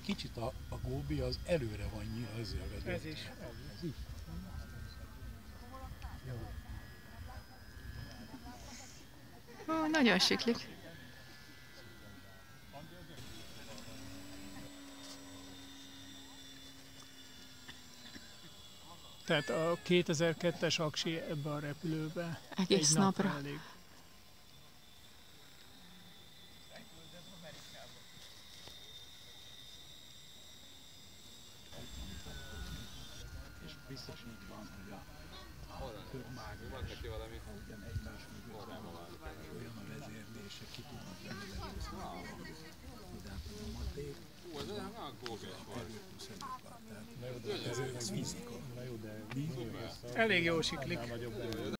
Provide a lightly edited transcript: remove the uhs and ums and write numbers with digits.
kicsit a góbi az előre van nyilazolva. Ez is. Ez is. Ó, nagyon siklik. Tehát a 2002-es aksi ebbe a repülőbe Egész egy napra. elég. És biztos így van, hogy a körmágnes ugyan egymás mögött olyan a vezérlése, ki tudnak lenni belőle. De hát a maték erőt plusz előtt van. Tehát ez fizika. Elég jól siklik.